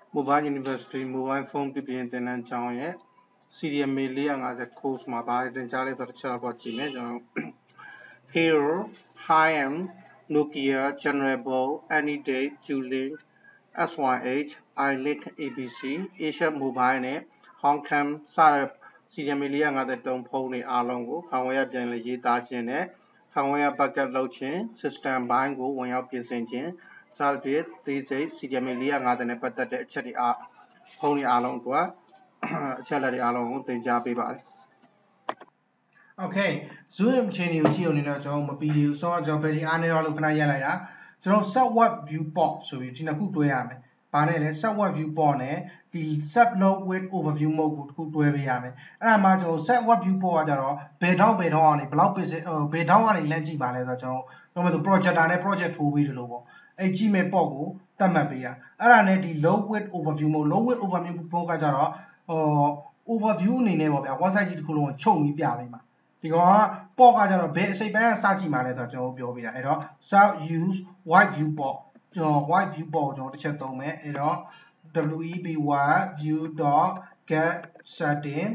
Mobile University mobile phone PPN သင်တန်းကျောင်းရဲ့ CDMA 450 course မှာပါတယ်တင်ကြားလိုက်တော့တစ်ချက်တော့ကြည့်မယ်ကျွန်တော် Hero High-end Nokia Generable Anyday Julink S18 iLink ABC Asia Mobile နဲ့ Hong Kong စတဲ့ CDMA 453ဖုန်းတွေအားလုံးကို firmware ပြန်လည်ရေးသားခြင်းနဲ့ firmware backup လုပ်ခြင်း system ဘိုင်းကိုဝင်ရောက်ပြင်ဆင်ခြင်းစသဖြင့်သေးစိတ် CDMA 450နဲ့ပတ်သက်တဲ့အချက်တွေအားဖုန်းတွေအားလုံးအတွက်အချက်လက်တွေအားလုံးကိုသင်ကြားပေးပါတယ် Okay zoom ချင်းကိုကြည့်အောင်နေတော့ကျွန်တော်မပြီးဘူးဆိုတော့ကျွန်တော်ဘယ်ဒီအားနေတော့လို့ခဏရက်လိုက်တာကျွန်တော် set web viewport ဆိုပြီးဒီနှစ်ခုတွဲရမယ်ဘာနဲ့လဲ set web viewport နဲ့ဒီ set load with overview mode ကိုတစ်ခုတွဲပေးရမယ်အဲ့ဒါမှကျွန်တော် set web viewport ကကြတော့ဘယ်ထောင်းကနေဘယ်လောက်ဘယ်ထောင်းကနေလမ်းကြည့်ပါလဲဆိုတော့ကျွန်တော်ပြောမယ်ဆို projector နဲ့ project ထိုးပြီးတယ်လို့ပေါ့အဲ့ကြည့်မဲ့ port ကိုတတ်မှတ်ပေးတာအဲ့ဒါနဲ့ဒီ load with overview mode load with overview mode ကကြတော့overview အနေနဲ့ပေါ့ဗျာ website ကြီးတစ်ခုလုံးကိုချုပ်ပြီးပြပေးမှာဒီကောင်က port ကကြတော့ဘယ်အစိပ်ပိုင်းကစကြည့်မှာလဲဆိုတော့ကျွန်တော်ပြောပြတာအဲ့တော့ self use wide view port ကျွန်တော် wide view port ကိုကျွန်တော်တစ်ချက်သုံးမယ်အဲ့တော့ web wide view get setting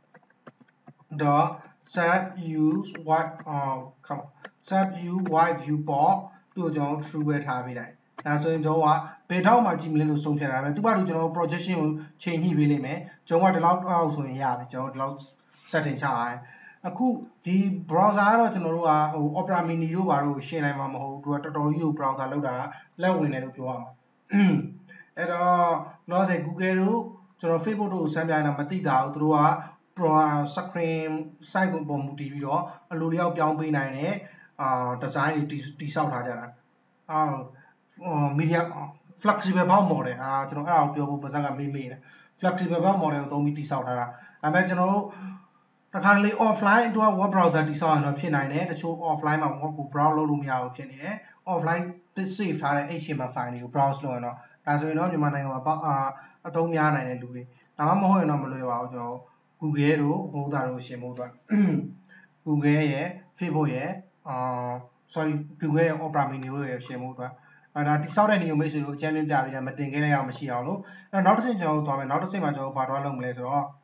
set use wide set use wide view port တို့ကျွန်တော် true ပဲထားပေးလိုက်ဒါဆိုရင်ကျွန်တော်ကဘယ်ထောက်မှကြည့်မလဲလို့ဆုံးဖြတ်တာပဲသူ့ဘာလို့ကျွန်တော် projection ကိုချိန်ညှိပေးလိမ့်မယ်ကျွန်တော်ကဒီလောက်အောက်ဆိုရင်ရပြီကျွန်တော်ဒီလောက် setting ချရတယ်အခုဒီ browser ကတော့ကျွန်တော်တို့ကဟို Opera Mini တို့ဘာလို့ရှင်းနိုင်မှာမဟုတ်ဘူးသူကတော်တော်ကြီးကို browser လောက်တာလက်ဝင်တယ်လို့ပြောရမှာအဲ့တော့တော့တဲ့ Google တို့ကျွန်တော် Facebook တို့ကိုစမ်းပြနေတာမသိတာဘူးသူတို့က screen site ကိုပုံမူတည်ပြီးတော့အလိုလျောက်ပြောင်းပေးနိုင်တဲ့design တွေတိဆောက်ထားကြတာmedia flexible bound model ကျွန်တော်အဲ့ဒါကိုပြောဖို့ပါစကမေးတယ် flexible bound model ကိုသုံးပြီးတိဆောက်ထားတာဒါပေမဲ့ကျွန်တော်တို့တခါလေ offline အတွက် web browser တိဆောက်ရင်တော့ဖြစ်နိုင်တယ်တချို့ offline မှာ web ကို browse လုပ်လို့မရဘူးဖြစ်နေတယ် offline save ထားတဲ့ HTML file တွေကို browse လုပ်ရင်တော့ဒါဆိုရင်တော့မြန်မာနိုင်ငံမှာအသုံးများနိုင်တဲ့လူတွေဒါမှမဟုတ်ရင်တော့မလွယ်ပါဘူးကျွန်တော် Google တို့ဟိုဥစားတို့ရှင်းဖို့အတွက် Google ရဲ့ Facebook ရဲ့sorry Google ရဲ့ Opera Mini တို့ရဲ့ရှင်းဖို့အတွက်ဒါတိဆောက်တဲ့နေရာမိတ်ဆွေတို့အကြမ်းပြပြပြီးတော့မတင်ခဲ့လိုက်အောင်မရှိအောင်လို့အဲ့တော့နောက်တစ်ဆင့်ကျွန်တော်တို့သွားမယ်နောက်တစ်ဆင့်မှာကျွန်တော်ဘာသွားလုပ်မလဲဆိုတော့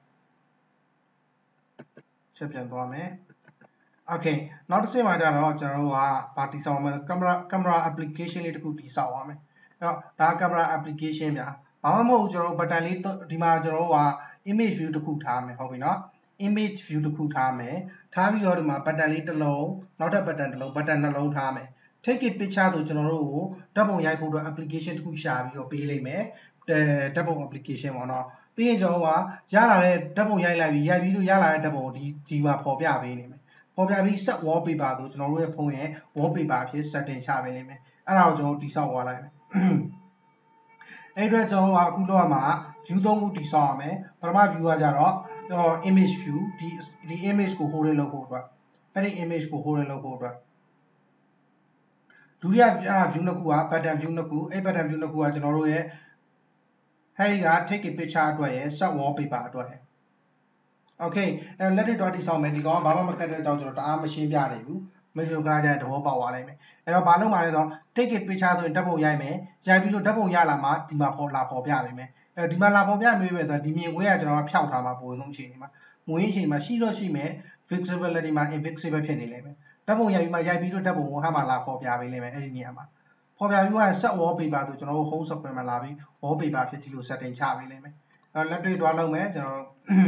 ချက်ပြန်သွားမယ် Okay နောက်တစ်ဆင့်မှာကျတော့ကျွန်တော်တို့ကဘာတိဆောက်မလဲ camera application လေးတစ်ခုတိဆောက်ရမယ်အဲ့တော့ဒါ camera application ဗျာဘာမှမဟုတ်ကျွန်တော်တို့ button လေးဒီမှာကျွန်တော်တို့က image view တစ်ခုထားမယ်ဟုတ်ပြီနော် image view တစ်ခုထားမယ်ထားပြီးတော့ဒီမှာ button လေးတစ်လုံးနောက်ထပ် button တစ်လုံး button နှလုံးထားမယ် take a picture ဆိုကျွန်တော်တို့ကိုဓာတ်ပုံရိုက်ဖို့အတွက် application တစ်ခုရှာပြီးတော့ပေးလိုက်မယ်ဓာတ်ပုံ application ပေါ့နော်ပြီးရင်ကျွန်တော်ကရလာတဲ့ဓာတ်ပုံရိုက်လိုက်ပြီးရိုက်ပြီးလို့ရလာတဲ့ဓာတ်ပုံကိုဒီမှာပေါ်ပြပေးနေမယ်ပေါ်ပြပြီး set wallpaper ဆိုကျွန်တော်တို့ရဲ့ဖုန်းရဲ့ wallpaper အဖြစ် setting ချပေးလိမ့်မယ်အဲ့ဒါကိုကျွန်တော်တိဆောက်သွားလိုက်မယ်အဲ့အတွက်ကျွန်တော်ကအခုလောက်မှာ view 3ခုတိဆောက်ရမယ်ပထမ view ကကြတော့ image view ဒီ image ကို hold လုပ်ဖို့အတွက်အဲ့ဒီ image ကို hold လုပ်ဖို့အတွက်ဒုတိယ view နှစ်ခုက button view နှစ်ခုအဲ့ button view နှစ်ခုကကျွန်တော်တို့ရဲ့အဲ့ဒီက take a picture အတွက်ရဲ့ set wallpaper အတွက်ရဲ့ Okay အဲ့လက်တွေတော့တိဆောက်မယ်ဒီကောင်ကဘာမှမကတ်တဲ့ကြောင့်ကျွန်တော်တအားမရှင်းပြနိုင်ဘူးမိတ်ဆွေခဏကြာရင်သဘောပေါက်သွားလိမ့်မယ်အဲ့တော့ဘာလုပ်မှာလဲဆိုတော့ take a picture ဆိုရင်ဓာတ်ပုံရိုက်မယ်ရိုက်ပြီးလို့ဓာတ်ပုံရလာမှဒီမှာပေါ်ပြပေးမယ်အဲ့ဒီမှာလာပေါ်ပြပေးမယ်ဆိုတော့ဒီမြင်ကွင်းကကျွန်တော်ကဖျောက်ထားမှာပုံဆုံးအခြေအနေမှာမွေးအခြေအနေမှာရှိတော့ရှိမယ် visibility မှာ invisible ဖြစ်နေလိမ့်မယ်ဓာတ်ပုံရိုက်ပြီးမှရိုက်ပြီးလို့ဓာတ်ပုံကိုဟာမှလာပေါ်ပြပေးလိမ့်မယ်အဲ့ဒီနေရာမှာပေါ်ပြပြီးတော့ set wallpaper ဆိုကျွန်တော်တို့ home screen မှာလာပြီး wallpaper ဖြစ်ဒီလို setting ချပေးလိမ့်မယ်အဲ့လက်တွေတွားလုပ်မယ်ကျွန်တော်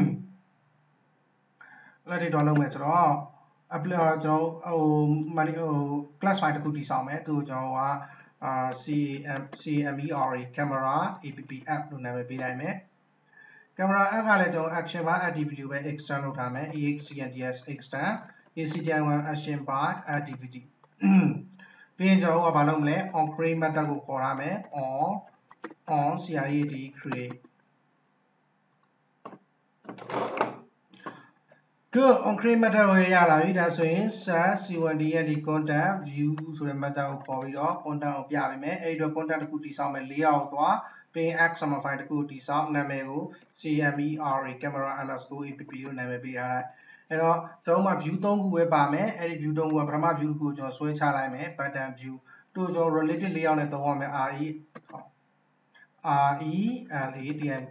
လက်တွေတွားလုပ်မယ်ဆိုတော့ ကျွန်တော်ဟို class file တစ်ခုတည်ဆောက်မယ်သူကိုကျွန်တော်ကCMER camera app လို့နာမည်ပေးလိုက်မယ် camera app ကလည်းကျွန်တော် action bar activity ပဲ extend လုပ်ထားမယ် extends extend acti1 action bar activity ပြီးရင်ကျွန်တော်ကဘာလုပ်မလဲ on create method ကိုခေါ်ထားမယ် on create create good on create method ကိုရလာပြီဒါဆိုရင် set c1d ရဲ့ဒီ content view ဆိုတဲ့ method ကိုခေါ်ပြီးတော့ content ကိုပြပေးမယ်အဲ့ဒီတော့ content တစ်ခုတည်ဆောက်မယ် layout ကိုသွားပြီး xml file တစ်ခုတည်ဆောက်နာမည်ကို CMER camera underscore app လို့နာမည်ပေးထားလိုက်အဲ့တော့ကျွန်တော်မှာ view 3ခုပဲပါမယ်အဲ့ဒီ view 3ခုကပထမ view တစ်ခုကိုကျွန်တော်ဆွဲချလိုက်မယ် button view တို့ကျွန်တော် related layout နဲ့သုံးရမယ် RELATIM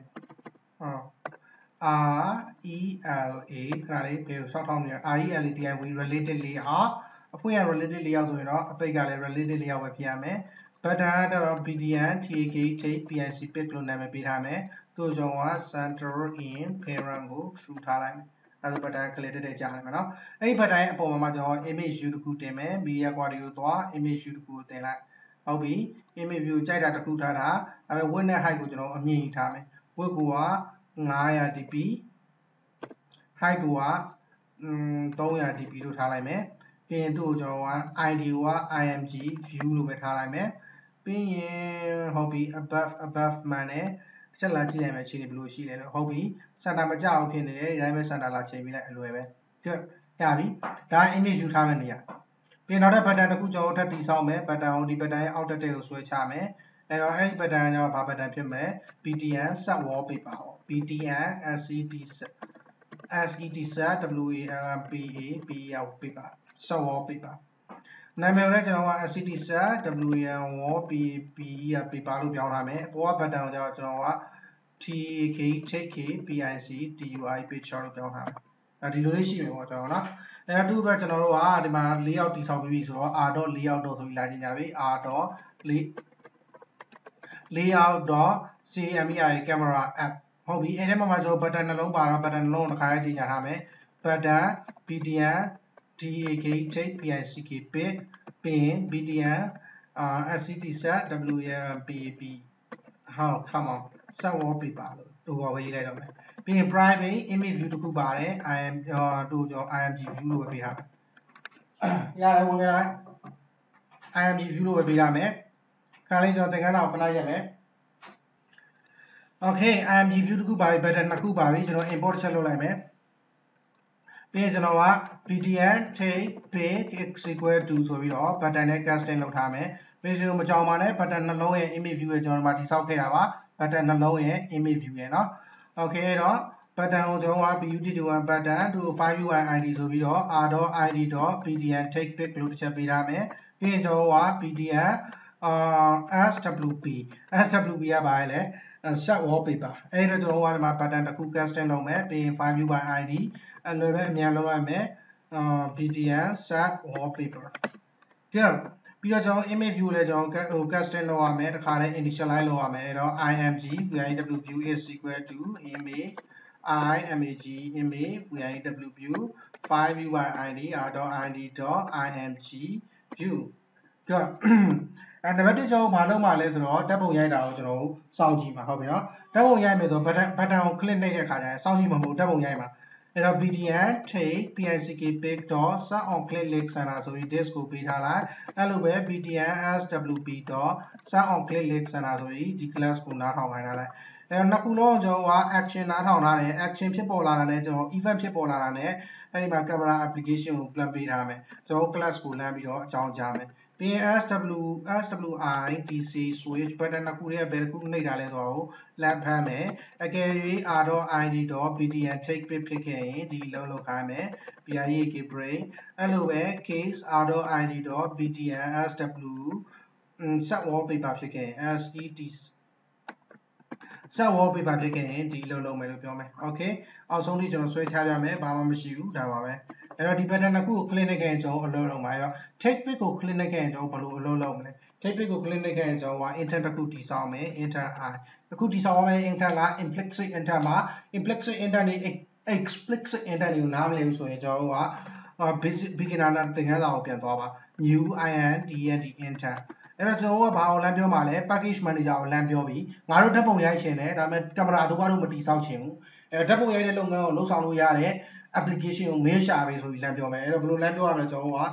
RELA ခဏလေးဘယ်ကိုစောက်ထောင်းနေရ RELATIM we related လေးဟာအဖွင့်ရ related လေးရောက်ဆိုရင်တော့အပိတ်ကလည်း related လေးရောက်ပဲဖြစ်ရမယ် pattern ကတော့ BDN TAK take PIC pick လို့နာမည်ပေးထားမယ်သူ့ကြောင့်က center in parent ကို true ထားလိုက်မယ်အဲ့ဒါ pattern ကလေးတက်ကြားလိုက်မယ်နော်အဲ့ဒီ pattern ရဲ့အပေါ်မှာကျွန်တော် image view တစ်ခုတင်မယ် media query ကိုသွား image view တစ်ခုကိုတင်လိုက်ဟုတ်ပြီ image view ကြိုက်တာတစ်ခုထားတာဒါပေမဲ့ width နဲ့ height ကိုကျွန်တော်အမြင့်ကြီးထားမယ် width ကို900 dp height ကို300 dp လို့ထားလိုက်မယ်ပြီးရင်သူ့ကိုကျွန်တော်က id ကို img view လို့ပဲထားလိုက်မယ်ပြီးရင်ဟုတ်ပြီ above မှန်တယ်ချက်လာကြည့်လိုက်မယ်ခြေနေဘယ်လိုရှိလဲလို့ဟုတ်ပြီ center မကြောက်ဖြစ်နေတယ်ဒီတိုင်းပဲ center လာချိန်ပြီးလိုက်အလွယ်ပဲ good ရပြီဒါ image view ထားမယ်နေရပြီးနောက်တဲ့ pattern တစ်ခုကျွန်တော်ထပ်တည်ဆောက်မယ် pattern ကိုဒီ pattern ရဲ့အောက်တက်တဲ့ကိုဆွဲချမယ်အဲ့တော့အဲ့ဒီ pattern ကဘာ pattern ဖြစ်မလဲ btn set wallpaper ပေါ့ btn set set wallpaper set wallpaper နာမည်ကိုလည်းကျွန်တော်က set set wallpaper လို့ပြောင်းထားမယ်အပေါ်က pattern ကိုကျွန်တော်က tak take pic tui picture လို့ပြောင်းထားမယ်ဒီလိုလေးရှိမယ်ပေါ့ကျွန်တော်နော်အဲ့တော့သူ့အတွက်ကျွန်တော်တို့ကဒီမှာlayout တိဆောက်ပြီးပြီဆိုတော့ r.layout ဆိုပြီးလာကြည့်ကြပြီ r.layout.cmei camera app ဟုတ်ပြီအဲ့ဒီမှာကျွန်တော် button နှလုံးပါတော့ button နှလုံးကိုတစ်ခါလေးချိန်ကြထားမယ် button btn tak take pick pick ပြီးရင် btn set set wmpap ဟုတ် come on set wallpaper လို့တူပါပဲရေးလိုက်တော့မယ်ပြီးရင် private image view တစ်ခုပါတယ် တို့ကျွန်တော် img view လို့ပဲပေးထားမယ်ရတယ်ဝင်လာ img view လို့ပဲပေးထားမယ်ခဏလေးကျွန်တော်သင်ခန်းစာကိုခဏရက်မယ် okay img view တစ်ခုပါပြီ button နှစ်ခုပါပြီကျွန်တော် import ချက်လုပ်လိုက်မယ်ပြီးရင်ကျွန်တော်က btn take pick x equal to ဆိုပြီးတော့ button နဲ့ casting လုပ်ထားမယ်ပြီးရင်မကြောင်ပါနဲ့ button နှလုံးရဲ့ image view ရဲ့ကျွန်တော်ဒီမှာတိဆောက်ခဲ့တာပါ button နှလုံးရဲ့ image view ရဲ့เนาะ okay အဲ့တော့ button ကိုကျွန်တော်က but1 button to 5ui id ဆိုပြီးတော့ r.id.btn take pick လို့တစ်ချက်ပေးထားမယ်ပြီးရင်ကျွန်တော်က btn swp swp ရပါလေ set wallpaper အဲ့တော့ကျွန်တော်ကဒီမှာ button တစ်ခု casting လုပ်မယ်ပြီးရင် 5ui id အလွယ်ပဲအမြန်လုပ်လိုက်မယ် btn set wallpaper ကြည့်ပြီးတော့ကျွန်တော် image view လည်းကျွန်တော် casting လုပ်ရမယ်တခါတည်း initialize လုပ်ရမယ်အဲ့တော့ img viw view is equal to image img image viw view 5ui id r.id.img view ကအဲ့နံပါတ်1ကျွန်တော်ဘာလုပ်မှာလဲဆိုတော့ဓာတ်ပုံရိုက်တာကိုကျွန်တော်စောင့်ကြည့်မှာဟုတ်ပြီနော်ဓာတ်ပုံရိုက်မယ်ဆိုတော့ button ကို click နှိပ်တဲ့အခါကျရင်စောင့်ကြည့်မှာမဟုတ်ဓာတ်ပုံရိုက်မှာအဲ့တော့ btn take pick pick dot set on click link center ဆိုပြီး disk ကိုပေးထားလိုက်အဲ့လိုပဲ btn swp dot set on click link center ဆိုပြီးဒီ class ကိုနားထောင်ခိုင်းထားလိုက်အဲ့တော့နှစ်ခုလုံးကျွန်တော်က action နားထောင်ထားတယ် action ဖြစ်ပေါ်လာတာနဲ့ကျွန်တော် event ဖြစ်ပေါ်လာတာနဲ့အဲ့ဒီမှာ camera application ကို plan ပေးထားမယ်ကျွန်တော် class ကိုလမ်းပြီးတော့အကြောင်းကြားမယ်ပြီးရင် SWI DC switch button တစ်ခုရဲ့ဘယ်တစ်ခုနှိပ်တာလဲဆိုတော့လမ်းဖမ်းမယ်အကယ်၍ r.id.btn take pick ဖြစ်ခဲ့ရင်ဒီလုံးလောက်ခိုင်းမယ် BIEK break အဲ့လိုပဲ case r.id.btn sw set wallpaper ဖြစ်ခဲ့ရင် set wallpaper ဖြစ်ခဲ့ရင်ဒီလုံးလုံးမယ်လို့ပြောမယ် okay အောက်ဆုံးလေးကျွန်တော်ဆွဲချပြမယ်ဘာမှမရှိဘူးဒါပါပဲအဲ့တော့ဒီ pattern တစ်ခုကို click လုပ်ခဲ့ရင်ကျွန်တော်အလုပ်လုပ်မှာအဲ့တော့ take pick ကို click လုပ်ခဲ့ရင်ကျွန်တော်ဘယ်လိုအလုပ်လုပ်မလဲ take pick ကို click လုပ်ခဲ့ရင်ကျွန်တော်က intent တစ်ခုတည်ဆောက်မယ် intent I အခုတည်ဆောက်ရမယ့် intent က implicit intent မှာ implicit intent နဲ့ explicit intent ကိုနားမလည်ဘူးဆိုရင်ကျွန်တော်တို့က basic beginner နဲ့သင်ခန်းစာကိုပြန်သွားပါ new intent အဲ့တော့ကျွန်တော်ကဘာကိုလမ်းပြောမှာလဲ package manager ကိုလမ်းပြောပြီးငါတို့ဓာတ်ပုံရိုက်ချင်တယ်ဒါပေမဲ့ camera တို့ဘာလို့မတည်ဆောက်ချင်ဘူးဓာတ်ပုံရိုက်တဲ့လုပ်ငန်းကိုလုပ်ဆောင်လို့ရတဲ့ application ကို mail ရှာပေးဆိုပြီးလမ်းပြောမယ်အဲ့တော့ဘယ်လိုလမ်းပြောရမလဲကျွန်တော်က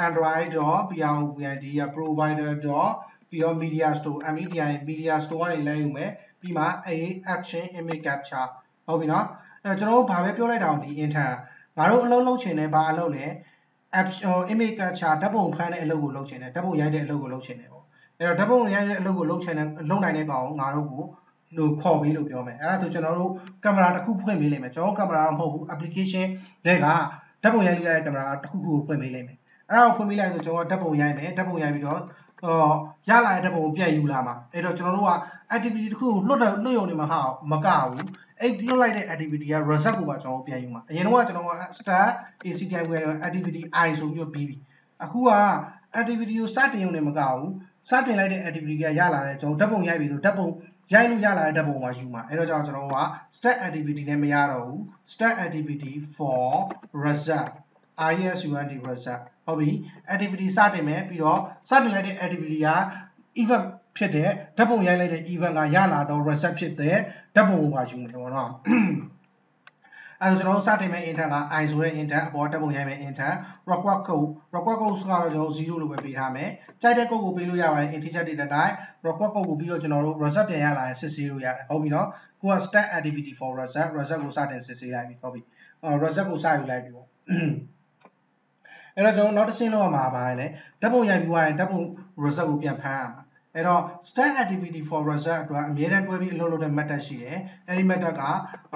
android.provider.media store media store ကနေလမ်းယူမယ်ပြီးမှ action image capture ဟုတ်ပြီနော်အဲ့တော့ကျွန်တော်တို့ဘာပဲပြောလိုက်တာဒီ intent ငါတို့အလုပ်လုပ်ချင်တယ်ဘာအလုပ်လဲ image capture ဓာတ်ပုံဖမ်းတဲ့အလုပ်ကိုလုပ်ချင်တယ်ဓာတ်ပုံရိုက်တဲ့အလုပ်ကိုလုပ်ချင်တယ်ပေါ့အဲ့တော့ဓာတ်ပုံရိုက်တဲ့အလုပ်ကိုလုပ်ချင်တယ်လုပ်နိုင်တဲ့ကောင်ကိုငါတို့ကိုလို့ခေါ်ပြီးလို့ပြောမယ်အဲ့ဒါဆိုကျွန်တော်တို့ကင်မရာတစ်ခုဖွင့်ပေးလိမ့်မယ်ကျွန်တော်ကင်မရာတော့မဟုတ်ဘူး application တွေကဓာတ်ပုံရိုက်လို့ရတဲ့ကင်မရာတစ်ခုခုကိုဖွင့်ပေးလိမ့်မယ်အဲ့ဒါကိုဖွင့်ပေးလိုက်ဆိုကျွန်တော်ဓာတ်ပုံရိုက်မယ်ဓာတ်ပုံရိုက်ပြီးတော့ရလာတဲ့ဓာတ်ပုံကိုပြန်ယူလာမှာအဲ့တော့ကျွန်တော်တို့က activity တစ်ခုကိုလွတ်ရုံနဲ့မကဘူးအဲ့လွတ်လိုက်တဲ့ activity က result ကိုပါကျွန်တော်ပြန်ယူမှာအရင်တော့ကျွန်တော်က start ACTI ဝင်တယ် activity I ဆိုပြီးတော့ပြီးပြီအခုက activity ကိုစတင်ရုံနဲ့မကဘူးစတင်လိုက်တဲ့ activity ကရလာတယ်ကျွန်တော်ဓာတ်ပုံရိုက်ပြီဆိုဓာတ်ပုံရိုက်လို့ရလာတဲ့ဓာတ်ပုံမှာယူမှာအဲ့တော့ကျွန်တော်က start activity နဲ့မရတော့ဘူး start activity for result ISUND result ဟုတ်ပြီ activity စတင်မယ်ပြီးတော့စတင်လိုက်တဲ့ activity က event ဖြစ်တဲ့ဓာတ်ပုံရိုက်လိုက်တဲ့ event ကရလာတော့ result ဖြစ်တဲ့ဓာတ်ပုံကိုပါယူမယ်ပေါ့နော်အဲ့တော့ကျွန်တော်စတင်မဲ့ intent က I ဆိုတဲ့ intent အပေါ်ဓာတ်ပုံရိုက်မဲ့ intent record code ကတော့ကျွန်တော်0လို့ပဲပေးထားမယ်ကြိုက်တဲ့ code ကိုပေးလို့ရပါတယ် integer data type record code ကိုပြီးတော့ကျွန်တော်တို့ result ပြန်ရလာရင်စစ်ဆေးလို့ရတယ်ဟုတ်ပြီနော်ကိုက start activity for result ကိုစတင်စစ်ဆေးလိုက်ပြီဟုတ်ပြီresult ကိုစယူလိုက်ပြီပေါ့အဲ့တော့ကျွန်တော်နောက်တစ်ဆင့်လောက်မှာပါလဲဓာတ်ပုံရိုက်ပြီးသွားရင်ဓာတ်ပုံ result ကိုပြန်ဖမ်းရမှာအဲ့တော့ start activity for result အတွက်အမြဲတမ်းတွဲပြီးအလုပ်လုပ်တဲ့ method ရှိတယ်အဲ့ဒီ method က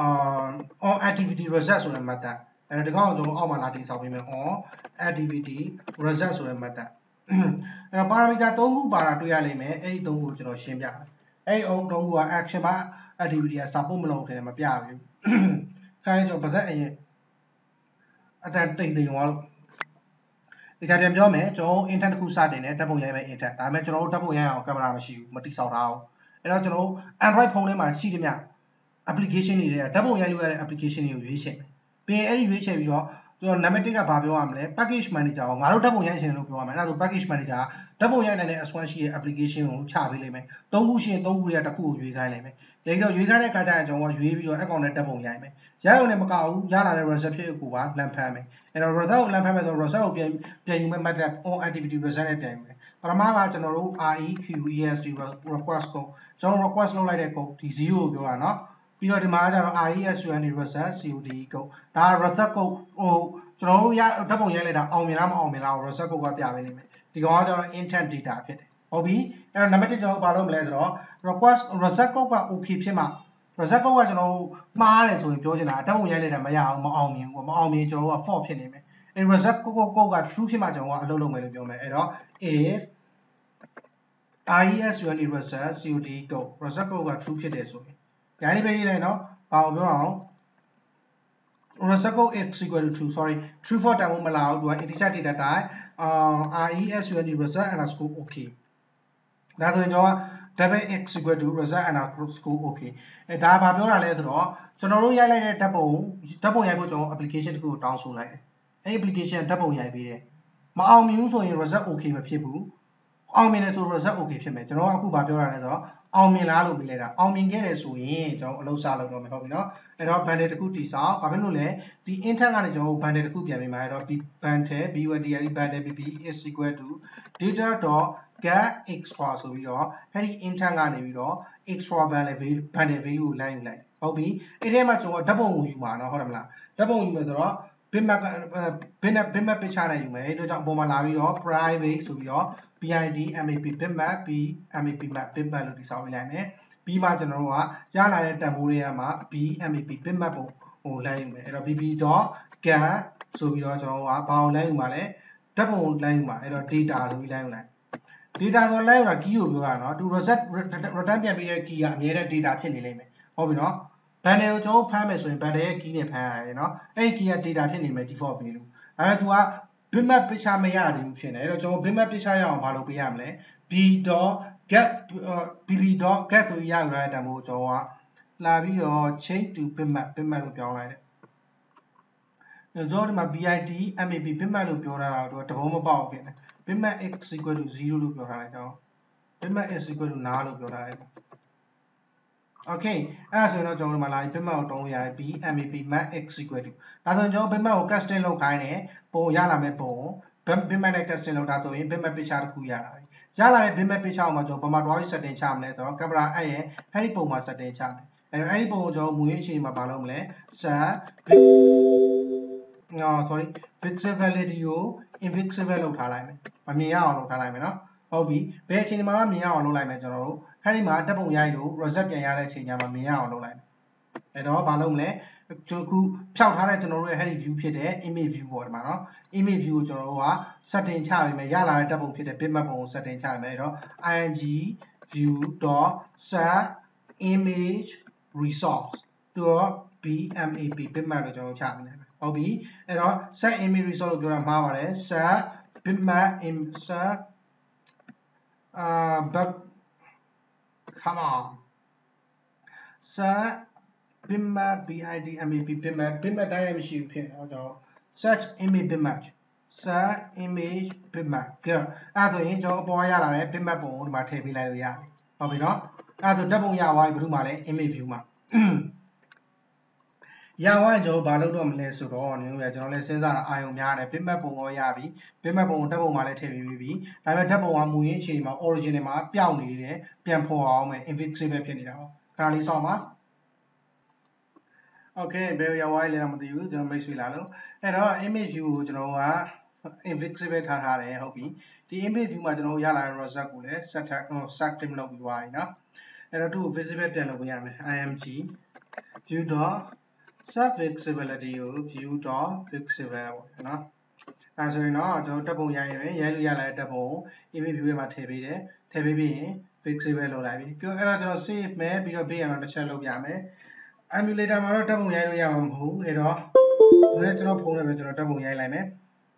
on activity result ဆိုတဲ့ method အဲ့တော့ဒီကောင်ကျွန်တော်အောက်မှာလာတင်ဆောင်ပေးမယ် on activity result ဆိုတဲ့ method အဲ့တော့ parameter 3ခုပါတာတွေ့ရလိမ့်မယ်အဲ့ဒီ3ခုကိုကျွန်တော်ရှင်းပြမယ်အဲ့ဒီ3ခုက action မှာ activity က support မလုပ်တယ်မပြဘူးခိုင်းကျွန်တော်ပါစက်အရင်အတန်တိမ်သွားလို့ဒီကြပြန်ပြောမယ်ကျွန်တော် intent တစ်ခုစတင်တယ်ဓာတ်ပုံရိုက်မဲ့ intent ဒါပေမဲ့ကျွန်တော်တို့ဓာတ်ပုံရိုက်အောင်ကင်မရာမရှိဘူးမတိဆောက်ထားဘူးအဲ့တော့ကျွန်တော် Android ဖုန်းထဲမှာရှိတယ်မြ application တွေဓာတ်ပုံရိုက်လို့ရတဲ့ application တွေကိုရွေးချယ်မယ်ပြီးရင်အဲ့ဒီရွေးချယ်ပြီးတော့ကျွန်တော် name ကဘာပြောရမလဲ package manager ကိုငါတို့ဓာတ်ပုံရိုက်ရှင်လို့ပြောရမယ်အဲ့ဒါဆို package manager ဓာတ်ပုံရိုက်နိုင်တဲ့ S1 ရှိတဲ့ application ကိုချပေးလိမ့်မယ်3ခုရှိရင်3ခုတွေကတစ်ခုကိုရွေးခိုင်းလိမ့်မယ်ဒါကြောင့်ရွေးခိုင်းတဲ့အခါကျရင်ကျွန်တော်ရွေးပြီးတော့ account နဲ့ဓာတ်ပုံရိုက်မယ်ရိုက်ရုံနဲ့မကဘူးရလာတဲ့ result ဖြစ်ကိုပါလမ်းဖမ်းမယ်အဲ့တော့ result ကိုလမ်းဖမ်းမယ်ဆိုတော့ result ကိုပြန်ယူမဲ့ method on activity result နဲ့ပြန်ယူမယ်ပထမကကျွန်တော်တို့ request code ကျွန်တော် request လုပ်လိုက်တဲ့ code ဒီ0ကိုပြောတာเนาะပြီးတော့ဒီမှာကျတော့ resund result code ဒါ result code ဟိုကျွန်တော်တို့ဓာတ်ပုံရိုက်လိုက်တာအောင်မြင်လားမအောင်မြင်လား result code ကပြပေးလိမ့်မယ်ဒီကောင်ကကျတော့ intent data ဖြစ်တယ်ဟုတ်ပြီအဲ့တော့နံပါတ်1ကျွန်တော်ဘာလုပ်မလဲဆိုတော့ request result code က okay ဖြစ်မှာ result code ကကျွန်တော်မှားတယ်ဆိုရင်ပြောချင်တာဓာတ်ပုံရိုက်လိုက်တာမရအောင်မအောင်မြင်ဘူးမအောင်မြင်ကျွန်တော်တို့က false ဖြစ်နေမယ်အဲ့ result code က true ဖြစ်မှာကျွန်တော်ကအလုပ်လုပ်မယ်လို့ပြောမယ်အဲ့တော့ if resund result code result code က true ဖြစ်တယ်ဆိုရင်ဒါလေးပဲရေးလိုက်နော်ဘာကိုပြောအောင် result code is equal to true sorry true for တန်ဖို့မလာဘူးသူက integer data type resund result underscore okay ဒါဆိုရင်ကျွန်တော်က double x equal to result underscore okay အဲဒါဘာပြောတာလဲဆိုတော့ကျွန်တော်တို့ရိုက်လိုက်တဲ့ဓာတ်ပုံရိုက်ဖို့ကျွန်တော် application တစ်ခုကိုတောင်းဆိုလိုက်တယ်အဲ application ဓာတ်ပုံရိုက်ပေးတယ်မအောင်မြင်ဘူးဆိုရင် result okay မဖြစ်ဘူးအောင်မြင်တယ်ဆို result okay ဖြစ်မယ်ကျွန်တော်ကအခုဘာပြောတာလဲဆိုတော့အောင်မြင်လားလို့ပြီးလိုက်တာအောင်မြင်ခဲ့တယ်ဆိုရင်ကျွန်တော်အလုပ်စလုပ်တော့မယ်ဟုတ်ပြီနော်အဲ့တော့ bundle တစ်ခုတည်ဆောက်ဘာဖြစ်လို့လဲဒီ intent ကနေကျွန်တော် bundle တစ်ခုပြန်ပေးမှာအဲ့တော့ bundle bundle bb is equal to data.get extra ဆိုပြီးတော့အဲ့ဒီ intent ကနေပြီးတော့ extra bundle value ကိုလိုက်ယူလိုက်ဟုတ်ပြီအဲ့ဒီမှာကျွန်တော်ဓာတ်ပုံကိုယူမှာနော်ဟုတ်တယ်မလားဓာတ်ပုံယူမယ်ဆိုတော့ bitmap picture နဲ့ယူမယ်အဲ့တော့ကြောင့်အပေါ်မှာလာပြီးတော့ private ဆိုပြီးတော့BID MAP bitmap BMAP map bitmap လို့တိစောက်ပေးလိုက်မယ်ပြီးမှကျွန်တော်တို့ကရလာတဲ့တန်ဖိုးတွေကမှ BMAP bitmap ကိုဟိုလိုက်ယူမယ်အဲ့တော့ bb.get ဆိုပြီးတော့ကျွန်တော်တို့ကဘာကိုလိုက်ယူမှာလဲဓာတ်ပုံကိုလိုက်ယူမှာအဲ့တော့ data ဆိုပြီးလိုက်ယူလိုက် data ဆိုလိုက်ယူတာ key ကိုပြောတာနော်သူ result return ပြန်ပြီးတဲ့ key ကအမြဲတမ်း data ဖြစ်နေလိမ့်မယ်ဟုတ်ပြီနော် bundle ကိုကျွန်တော်ဖမ်းမယ်ဆိုရင် bundle ရဲ့ key နဲ့ဖမ်းရတယ်နော်အဲ့ဒီ key က data ဖြစ်နေမယ် default value အဲ့တော့ तू ကbitmap picture မရသေးဘူးဖြစ်နေအဲ့တော့ကျွန်တော် bitmap picture ရအောင်မလုပ်ပေးရမလဲ b.get bb.get ဆိုရယူရတဲ့တန်ဖိုးကျွန်တော်ကလာပြီးတော့ change to bitmap လို့ပြောင်းလိုက်တယ်ကျွန်တော်ဒီမှာ bid map bitmap လို့ပြောထားတာတော့တဘုံမပေါက်ဖြစ်နေ bitmap x equal to 0လို့ပြောထားလိုက်တော့ bitmap x equal to 0လို့ပြောထားလိုက် okay အဲ့ဒါဆိုရင်တော့ကျွန်တော်ဒီမှာလာပြီး bitmap ကိုတုံးလို့ရတယ် bmap map x equal to ဒါဆိုရင်ကျွန်တော် bitmap ကို custom လုပ်ခိုင်းတယ်ပုံရလာမယ့်ပုံ bitmap နဲ့ custom လုပ်တာဆိုရင် bitmap picture တစ်ခုရလာပြီရလာတဲ့ bitmap picture ကိုမှကျွန်တော်ဘာမှတွားပြီး setting ချမလဲဆိုတော့ camera အဲ့ရဲ့အဲ့ဒီပုံမှာ setting ချမယ်အဲ့ဒီပုံကိုကျွန်တော်မူရင်းအခြေအနေမှာဘာလုပ်မလဲ set sorry pixel validity ကို invisible လုပ်ထားလိုက်မယ်မမြင်ရအောင်လုပ်ထားလိုက်မယ်နော်ဟုတ်ပြီဘယ်အခြေအနေမှာမြင်ရအောင်လုပ်လိုက်မယ်ကျွန်တော်တို့အဲ့ဒီမှာဓာတ်ပုံရိုက်လို့ result ပြန်ရတဲ့အချိန်ကျမှမြင်ရအောင်လုပ်လိုက်မယ်အဲ့တော့ဘာလုပ်မလဲကျွန်တော်ခုဖြောက်ထားတဲ့ကျွန်တော်တို့ရဲ့ heady view ဖြစ်တဲ့ image view ပေါ့ဒီမှာနော် image view ကိုကျွန်တော်တို့က setting ချပေးမယ်ရလာတဲ့ဓာတ်ပုံဖြစ်တဲ့ bitmap ပုံကို setting ချပေးမယ်အဲ့တော့ ing view dot set image resource dot bmap bitmap လို့ကျွန်တော်ချပေးလိုက်မယ်ဟုတ်ပြီအဲ့တော့ set image resource လို့ပြောတာမှားပါတယ် set bitmap set but come on set bitmap bitmapတိုင်းရမရှိဘူးဖြစ်တော့ကျွန်တော် search image bitmap set image bitmap ကဲအဲ့ဆိုရင်ကျွန်တော်အပေါ်ရလာတဲ့ bitmap ပုံကိုဒီမှာထည့်ပေးလိုက်လို့ရပြီဟုတ်ပြီနော်အဲ့ဆိုဓာတ်ပုံရသွားပြီဘယ်သူမှလဲ image view မှာရသွားရင်ကျွန်တော်ဘာလုပ်တော့မလဲဆိုတော့နင်တို့ကကျွန်တော်လည်းစဉ်းစားတာအာရုံများတယ် bitmap ပုံရောရပြီ bitmap ပုံကိုဓာတ်ပုံမှာလည်းထည့်ပေးပြီးဒါပေမဲ့ဓာတ်ပုံကမူရင်းအခြေအနေမှာ original မှာပျောက်နေတယ်ပြန်ဖော်အောင်မယ် invisible ဖြစ်နေတာပေါ့ခဏလေးစောင့်ပါOkay ဘယ်ရောက်သွားလဲမသိဘူးကျွန်တော်မိတ်ဆွေလာလို့အဲ့တော့ image view ကိုကျွန်တော်က invisible ထားတယ်ဟုတ်ပြီဒီ image view မှာကျွန်တော်ရလာတဲ့ result ကိုလည်း set trim လုပ်ပြီးသွားပြီเนาะအဲ့တော့သူ့ကို visible ပြန်လုပ်ပေးရမယ် img view dot set visibility ကို view dot visible ပေါ့เนาะအဲဆိုရင်တော့ကျွန်တော်တက်ပုံရိုက်လို့ရလာတဲ့တက်ပုံကို image view ထဲမှာထည့်ပေးတယ်ထည့်ပေးပြီးရင် visible လုပ်လိုက်ပြီအဲ့တော့ကျွန်တော် save မယ်ပြီးတော့ background တစ်ချက်လုပ်ပြမယ်emulator မှာတော့ဓာတ်ပုံရိုက်လို့ရမှာမဟုတ်ဘူးအဲ့တော့လည်းကျွန်တော်ဖုန်းနဲ့ပဲကျွန်တော်ဓာတ်ပုံရိုက်လိုက်မယ်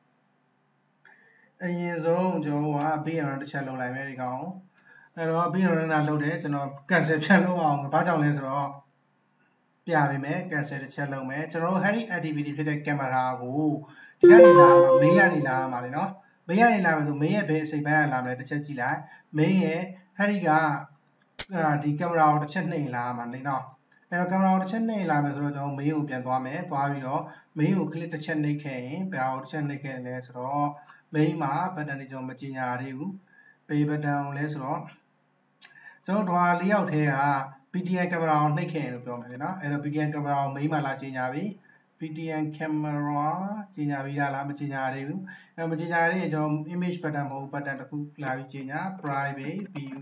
အရင်ဆုံးကျွန်တော်က background တစ်ချက်လုပ်လိုက်မယ်ဒီကောင်အဲ့တော့ background နဲ့လုပ်တယ်ကျွန်တော် cancel ဖြတ်လုပ်အောင်ဘာကြောင့်လဲဆိုတော့ပြပေးမယ် cancel တစ်ချက်လုပ်မယ်ကျွန်တော်တို့ Harry activity ဖြစ်တဲ့ camera ကိုဒီကနေလာမှာ main ကနေလာမှာလေနော် main ကနေလာမယ်ဆို main ရဲ့ဘယ်အစိပ်ပိုင်းကလာမလဲတစ်ချက်ကြည့်လိုက် main ရဲ့ Harry ကဒီ camera ကိုတစ်ချက်နှိမ်လာမှာလေနော်အဲ့တော့ camera ကိုတစ်ချက်နှိပ်လာမယ်ဆိုတော့ကျွန်တော် main ကိုပြန်သွားမယ်သွားပြီးတော့ main ကို click တစ်ချက်နှိပ်ခဲ့ရင်ဘယ်အောင်တစ်ချက်နှိပ်ခဲ့လဲဆိုတော့ main မှာ button တွေကျွန်တော်မကြေညာသေးဘူး pay button ကိုလဲဆိုတော့ကျွန်တော်တို့၄ယောက်ထဲက PTN camera ကိုနှိပ်ခဲ့ရင်လို့ပြောမယ်လေနော်အဲ့တော့ PTN camera ကို main မှာလာကြေညာပြီ PTN camera ကြေညာပြီးလားမကြေညာသေးဘူးအဲ့တော့မကြေညာသေးရင်ကျွန်တော် image button မဟုတ် button တစ်ခုလာပြီးကြေညာ private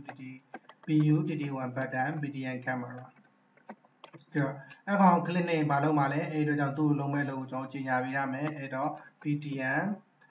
PUTT1 button PTN cameraအဲ့ကောင် click နဲ့ဘာလုပ်မှာလဲအဲ့တော့ကြောင့်သူ့လုံးမဲ့လို့ကျွန်တော်ကြီးညာပေးရမယ်အဲ့တော့ PTN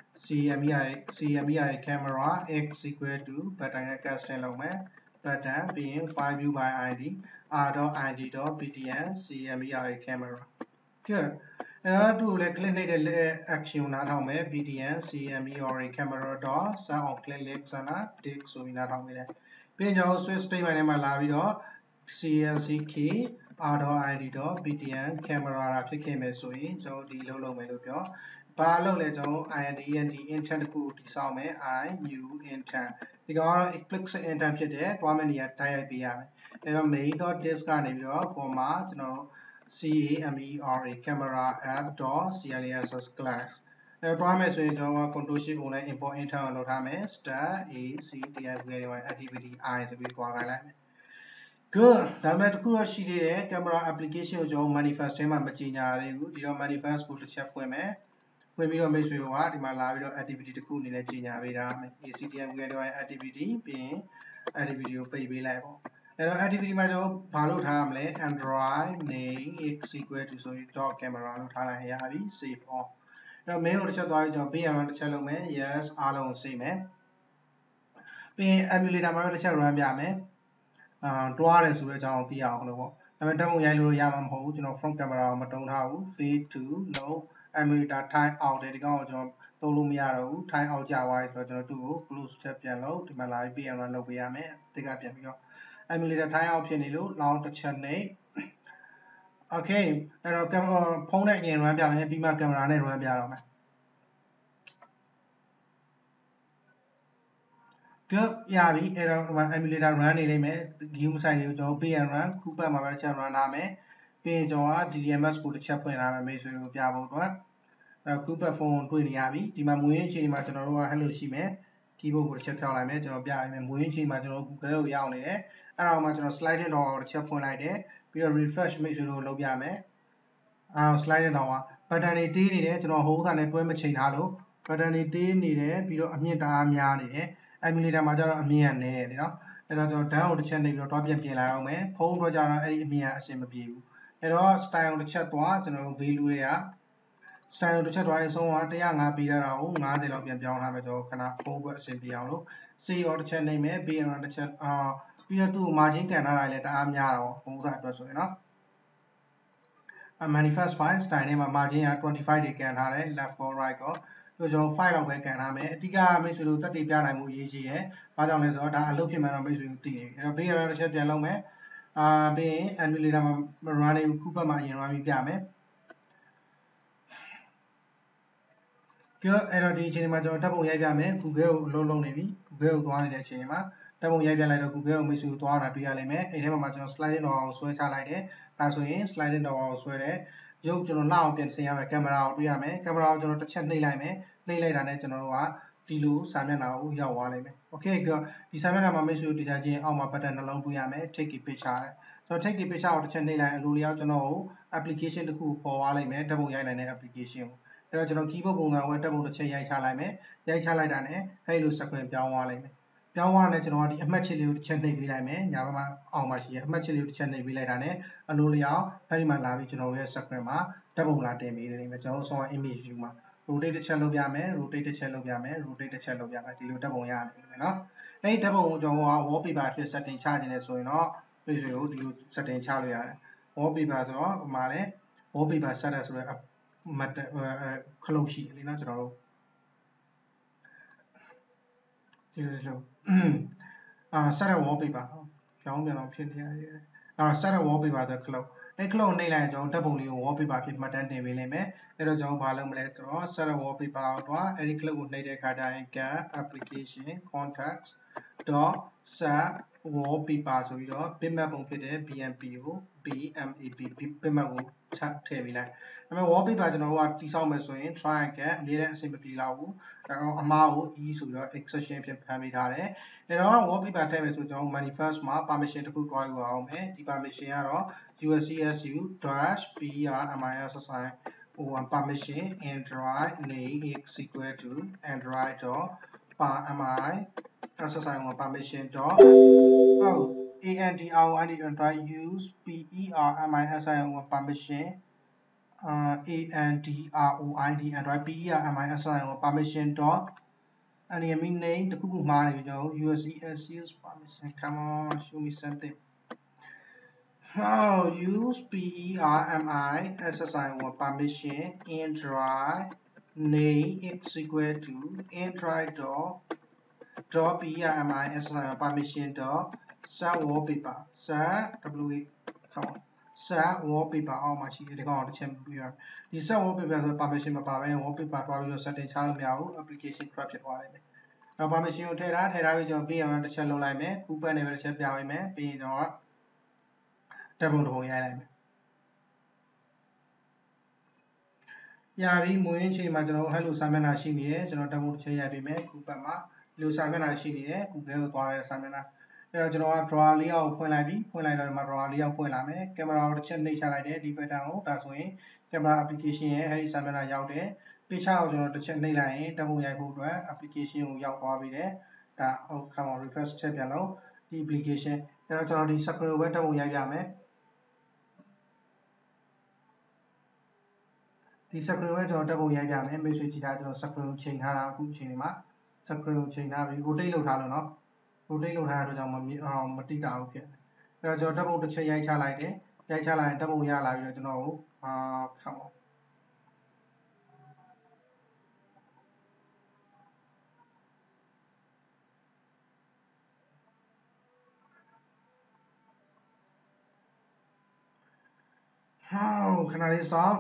CMEI camera x equal to button နဲ့ casting လုပ်မယ် button ပြီးရင် file view by id r.id.ptn CMEI camera good အဲ့တော့သူ့ကိုလည်း click နှိပ်တဲ့ action နားထောင်မယ် PTN CMEI camera dot sound on click link ဆန္ဒ disk ဆိုပြီးနားထောင်ပေးလိုက်ပြီးရင်ကျွန်တော် switch statement ထဲမှာလာပြီးတော့ CLCK r.id.ptn camera လာဖြစ်ခဲ့မယ်ဆိုရင်ကျွန်တော်ဒီလုံးလုံးမယ်လို့ပြောဘာလို့လဲကျွန်တော် IND intent တခုတိစောက်မယ် I new intent ဒီကောင်ကတော့ explicit intent ဖြစ်တယ်တွားမယ့်နေရာတိုက်ရိုက်ပေးရမယ်အဲ့တော့ main.disk ကနေပြီးတော့ပေါ်မှာကျွန်တော် camera camera app.clas class အဲ့တော့တွားမယ်ဆိုရင်ကျွန်တော်က control shift online import intent ကိုလုပ်ထားမယ် start activity I ဆိုပြီးတွားခိုင်းလိုက်မယ်good ဒါပေမဲ့တခုတော့ရှိသေးတယ် camera application ကိုကျွန်တော် manifest ထဲမှာမကြေညာရသေးဘူးဒီတော့ manifest ကိုတစ်ချက်ဖွင့်မယ်ဖွင့်ပြီးတော့မိတ်ဆွေတို့ကဒီမှာလာပြီးတော့ activity တစ်ခုအနေနဲ့ကြေညာပေးထားမယ် ACTM activity ပြီးရင် activity ကိုပိတ်ပေးလိုက်ပေါ့အဲ့တော့ activity မှာကျွန်တော်ဘာလုပ်ထားရမလဲ android name x equal to ဆိုရင် dot camera လို့ထားလိုက်ရပြီ save all အဲ့တော့ main ကိုတစ်ချက်သွားပြီးကျွန်တော် background တစ်ချက်လုပ်မယ် yes အားလုံးကို save မယ်ပြီးရင် emulator မှာတစ်ချက် run ပြမယ်တွားတယ်ဆိုတဲ့အကြောင်းကိုသိအောင်လို့ပေါ့ဒါပေမဲ့ဓာတ်ပုံရိုက်လို့ရမှာမဟုတ်ဘူးကျွန်တော် front camera ကိုမတုံးထားဘူး fade to no emulator time out တယ်ဒီကောင်ကိုကျွန်တော်သုံးလို့မရတော့ဘူး time out ကြာသွားပြီဆိုတော့ကျွန်တော်သူ့ကို close ချက်ပြန်လုပ်ဒီမှာလာပြီး PM run လုပ်ပေးရမယ်တစ်ကပြန်ပြီးတော့ emulator time out ဖြစ်နေလို့ long တစ်ချက်နဲ့ okay အဲ့တော့ဖုန်းနဲ့အရင် run ပြမယ်ပြီးမှ camera နဲ့ run ပြတော့မယ်good ရပြီအဲ့တော့ဒီမှာ emulator run နေလိမ့်မယ် game site တွေကိုကျွန်တော် pay and run ခုပတ်မှာပဲတစ်ချက် run ထားမယ်ပြီးရင်ကျွန်တော်က DDMS ကိုတစ်ချက်ဖွင့်ထားမယ်မိတ်ဆွေတွေကိုပြဖို့အတွက်အဲ့တော့ခုပတ်ဖုန်းတွေ့နေရပြီဒီမှာမူရင်းအခြေအနေမှာကျွန်တော်တို့က hello ရှိမယ် keyboard ကိုတစ်ချက်ဖြောက်လိုက်မယ်ကျွန်တော်ပြပေးမယ်မူရင်းအခြေအနေမှာကျွန်တော် Google ကိုရောက်နေတယ်အဲ့တော့မှကျွန်တော် sliding door ကိုတစ်ချက်ဖွင့်လိုက်တယ်ပြီးတော့ refresh မိတ်ဆွေတို့လုပ်ပြမယ်sliding door က button တွေတေးနေတယ်ကျွန်တော်ဟိုးကနေတွဲမချိန်ထားလို့ button တွေတေးနေတယ်ပြီးတော့အမြင့်တအားများနေတယ်emulator မှာကျတော့အမြင့်ကနေလေနော်အဲ့တော့ကျွန်တော် down ကိုတစ်ချက်နေပြီးတော့တွားပြင်လိုက်အောင်မယ်ဖုန်းတော့ကျတော့အဲ့ဒီအမြင့်ကအဆင်မပြေဘူးအဲ့တော့ style ကိုတစ်ချက်သွားကျွန်တော်တို့ value တွေက style တစ်ချက်တွားရေးဆုံးက105ပေးထားတာကို50လောက်ပြန်ပြောင်းထားမယ်ကျွန်တော်ခဏဖုန်းအတွက်အဆင်ပြေအောင်လို့ C ရောတစ်ချက်နှိပ်မယ် B ရောတစ်ချက်ပြီးတော့သူ့ကို margin ကန်ထားတာလည်းတအားများတာပေါ့ဘုံကအတွက်ဆိုရင်เนาะmanifest file style ထဲမှာ margin က25တွေကန်ထားတယ် left or right ကောတို့ကျွန်တော် file လောက်ပဲကန်ထားမယ်အဓိကမိတ်ဆွေတို့တက်တည်ပြနိုင်မှုအရေးကြီးတယ်ဘာကြောင့်လဲဆိုတော့ဒါအလုပ်ဖြစ်မှန်းတော့မိတ်ဆွေတို့သိနေပြီအဲ့တော့ B ရောတစ်ချက်ပြန်လုပ်မယ်ပြီးရင် emulator မှာ run လေးကိုခုပတ်မှာအရင် run ပြီးပြမယ်ကဲအဲ့တော့ဒီအချိန်မှာကျွန်တော်ဓာတ်ပုံရိုက်ပြမယ် Google ကိုအလုပ်လုပ်နေပြီ Google ကိုသွားနေတဲ့အချိန်မှာဓာတ်ပုံရိုက်ပြလိုက်တော့ Google ကိုမိတ်ဆွေကိုသွားတာတွေ့ရလိမ့်မယ်အဲ့ထဲမှာကျွန်တော် sliding door ကိုဆွဲချလိုက်တယ်ဒါဆိုရင် sliding door ကိုဆွဲတယ်ရုပ်ကျွန်တော်လှအောင်ပြင်ဆင်ရမယ်ကင်မရာကိုတွေ့ရမယ်ကင်မရာကိုကျွန်တော်တစ်ချက်နှိပ်လိုက်မယ်နှိပ်လိုက်တာနဲ့ကျွန်တော်တို့ကဒီလိုစာမျက်နှာကိုရောက်သွားလိမ့်မယ် Okay ဒီစာမျက်နှာမှာမိတ်ဆွေတို့တရားချင်းအောက်မှာ button နှလုံးတွေ့ရမယ် take a picture တဲ့ကျွန်တော် take a picture ကိုတစ်ချက်နှိပ်လိုက်အလိုလျောက်ကျွန်တော်ကို application တစ်ခုပေါ်သွားလိမ့်မယ်ဓာတ်ပုံရိုက်နိုင်တဲ့ application ကိုအဲ့တော့ကျွန်တော် keyboard ပုံစံကိုဓာတ်ပုံတစ်ချက်ရိုက်ချလိုက်မယ်ရိုက်ချလိုက်တာနဲ့အဲ့လို screen ပြောင်းသွားလိမ့်မယ်ပြောင်းသွားတဲ့ကျွန်တော်ဒီအမှတ်ချစ်လေးကိုတစ်ချက်နှိပ်ပေးလိုက်မယ်ညာဘက်မှာအောက်မှာရှိရအမှတ်ချစ်လေးကိုတစ်ချက်နှိပ်ပေးလိုက်တာနဲ့အလိုလျောက်အဲ့ဒီမှာလာပြီးကျွန်တော်ရဲ့ screen မှာဓာတ်ပုံလာတင်ပေးလိမ့်မယ်ကျွန်တော်ဆောင်း image view မှာ rotate တစ်ချက်လုပ်ပြမယ် rotate တစ်ချက်လုပ်ပြမယ် rotate တစ်ချက်လုပ်ပြမယ်ဒီလိုဓာတ်ပုံရနေမယ်เนาะအဲ့ဒီဓာတ်ပုံကိုကျွန်တော်က wallpaper အဖြစ် setting ချခြင်းလဲဆိုရင်တော့ပြည့်စုံလို့ဒီလို setting ချလို့ရတယ် wallpaper ဆိုတော့ဒီမှာလဲ wallpaper setter ဆိုတဲ့ခလုတ်ရှိတယ်လေเนาะကျွန်တော်တို့ဒီလိုsetter wallpaper ပြောင်းပြန်တော့ဖြစ်နေရတယ်setter wallpaper ဆိုတဲ့ခလုတ်အဲ့ခလုတ်နှိပ်လိုက်ရင်ကျွန်တော်ဓာတ်ပုံလေးကို wallpaper ဖြစ်မှတ်တမ်းတင်ပေးလိမ့်မယ်အဲ့တော့ကျွန်တော်ဘာလုပ်မလဲဆိုတော့ setter wallpaper တော့အဲ့ဒီခလုတ်ကိုနှိပ်တဲ့အခါကျရင် can application context dot set wallpaper ဆိုပြီးတော့ bitmap ပုံဖြစ်တဲ့ BMP ကို BMAP bitmap ကိုထည့်ပေးလိုက်ဒါပေမဲ့ wallpaper ကျွန်တော်တို့ကတိစောက်မယ်ဆိုရင် try again အမြဲတမ်းအဆင်မပြေတော့ဘူးဒါကောင်အမားကို e ဆိုပြီးတော့ exception ဖြစ်ဖမ်းပေးထားတယ်အဲ့တော့ wallpaper ထည့်မယ်ဆိုကျွန်တော် manifest မှာ permission တစ်ခုတွားယူအောင်မယ်ဒီ permission ကတော့ uscsu-permissi permission android name is equal to android dot permission dot android use permission android permission dot enemy name တခုခုမှားနေပြီကျွန်တော် uscsu permission come on show me something how use permission android name is equal to android dot permission dot set wallpaper set come on set wallpaper အောက်မှာရှိတယ်ဒီကောင်တစ်ချက်ပြီးတော့ဒီ set wallpaper ဆို permission မပါဘဲနဲ့ wallpaper တွားပြီးတော့ setting ချလို့မရဘူး application corrupt ဖြစ်သွားလိမ့်မယ်အဲ့တော့ permission ကိုထည့်ထားပြီးကျွန်တော်ပြီးအောင်တစ်ချက်လုပ်လိုက်မယ်ကူပတ်နေပဲတစ်ချက်ပြလိုက်မယ်ပြီးရင်တော့ဓာတ်ပုံတစ်ပုံရိုက်လိုက်မယ်ရပြီမွေးရင်းချိန်မှာကျွန်တော် hello စာမျက်နှာရှိနေတယ်ကျွန်တော်ဓာတ်ပုံတစ်ချက်ရိုက်ပေးမယ်ကူပတ်မှာဒီလိုစာမျက်နှာရှိနေတယ် Google ကိုသွားတဲ့စာမျက်နှာအဲ့တော့ကျွန်တော်က drawer လေးအောက်ကိုဖွင့်လိုက်ပြီဖွင့်လိုက်တော့ဒီမှာ drawer လေးအောက်ဖွင့်လာမယ်ကင်မရာကိုတစ်ချက်နှိပ်ချလိုက်တယ်ဒီ pattern ကိုဒါဆိုရင်ကင်မရာ application ရဲ့အဲ့ဒီစာမျက်နှာရောက်တယ် picture ကိုကျွန်တော်တစ်ချက်နှိပ်လိုက်ရင်ဓာတ်ပုံရိုက်ဖို့အတွက် application ကိုရောက်သွားပြီတဲ့ဒါဟုတ် come on refresh ချက်ပြန်လုပ်ဒီ application အဲ့တော့ကျွန်တော်ဒီ screen ကိုပဲဓာတ်ပုံရိုက်ပြမယ်ဒီ screen ကိုကျွန်တော်ဓာတ်ပုံရိုက်ပြမယ်မိတ်ဆွေကြည့်တာကျွန်တော် screen ကိုချိန်ထားတာအခုအချိန်ဒီမှာ screen ကိုချိန်ထားပြီး rotate လုပ်ထားလို့เนาะrotate လုပ်ထားရတော့ကြောင့်မတိတာဘူးဖြစ်အဲ့တော့ကျွန်တော်ဓာတ်ပုံတစ်ချက်ရိုက်ချလိုက်တယ်ရိုက်ချလိုက်ရင်ဓာတ်ပုံရလာပြီးတော့ကျွန်တော်ကိုcome onခဏလေးစောင့်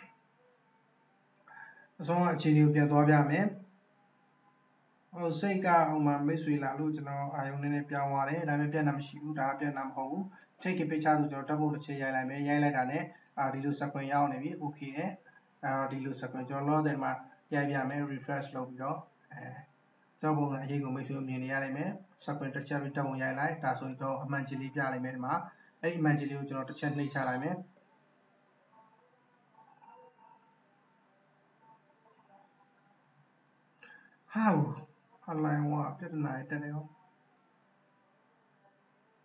အဆုံးအခြေအနေကိုပြန်သွားပြမယ်ဟိုစိတ်ကဟိုမှာမိတ်ဆွေလာလို့ကျွန်တော်အာယုံနည်းနည်းပြောင်းသွားတယ်ဒါပေမဲ့ပြန်တာမရှိဘူးဒါကပြန်တာမဟုတ်ဘူး take a picture ဆိုကျွန်တော်ဓာတ်ပုံတစ်ချက်ရိုက်လိုက်မယ်ရိုက်လိုက်တာနဲ့ဒီလို screen ရောက်နေပြီ okay နဲ့ဒီလို screen ကျွန်တော်လောတယ်မှာရိုက်ပြမယ် refresh လုပ်ပြီးတော့ကျွန်တော်ပုံစံအရေးကိုမိတ်ဆွေမြင်နေရလိမ့်မယ် screen တစ်ချက်ပြီးဓာတ်ပုံရိုက်လိုက်ဒါဆိုရင်ကျွန်တော်အမှန်ကြီးလေးပြလိုက်မယ်ဒီမှာအဲ့ဒီအမှန်ကြီးလေးကိုကျွန်တော်တစ်ချက်နှိပ်ချလိုက်မယ်ဟာအလိုင်းဝါပြဿနာတက်နေအောင်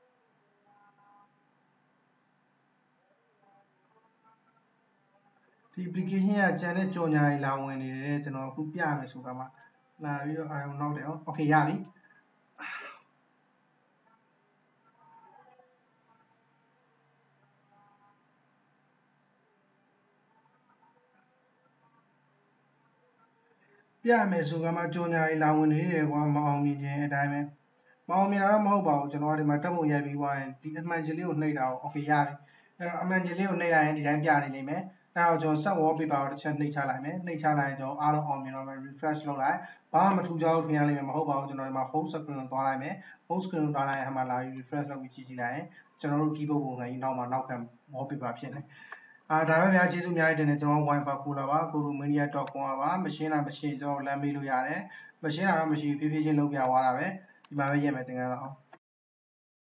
ဒီဒီ application ကကျန်တဲ့ကြော်ညာကြီးလာဝင်နေတယ်ကျွန်တော်အခုပြမယ်ဆိုကမှလာပြီးတော့အာရုံနောက်တယ်ဟော okay ရပြီပြမယ်ဆိုကမှကြော်ညာကြီးလာဝင်နေတယ်ကွာမအောင်မြင်ခြင်းအတိုင်းပဲမအောင်မြင်တာတော့မဟုတ်ပါဘူးကျွန်တော်ဒီမှာတက်ပုံရိုက်ပြီးသွားရင်ဒီအမှန်ချင်းလေးကိုနှိပ်တာကို okay ရပြီအဲ့တော့အမှန်ချင်းလေးကိုနှိပ်လိုက်ရင်ဒီတိုင်းပြနေလိမ့်မယ်အဲ့တော့ကျွန်တော် set wallpaper ကိုတစ်ချက်နှိပ်ချလိုက်မယ်နှိပ်ချလိုက်ရင်ကျွန်တော်အားလုံးအောင်မြင်တော့မယ် refresh လုပ်လိုက်ဘာမှမထူးခြားဘူးထင်ရလိမ့်မယ်မဟုတ်ပါဘူးကျွန်တော်ဒီမှာ home screen ကိုသွားလိုက်မယ် home screen ကိုသွားလိုက်ရင်အမှလာပြီး refresh လုပ်ပြီးကြည့်ကြည့်လိုက်ရင်ကျွန်တော်တို့ keyboard ပုံစံကြီးနောက်မှာနောက်ခံ wallpaper ဖြစ်နေဒါပဲများကျေးဇူးများတင်တယ်ကျွန်တော် wifi ကိုလာပါကိုလို media.com ပါ machine လား machine ကျွန်တော်လမ်းမေးလို့ရတယ် machine လာတော့မရှိဘူးဖြည်းဖြည်းချင်းလုံးပြသွားတာပဲဒီမှာပဲရက်မယ်တင်ကြတော့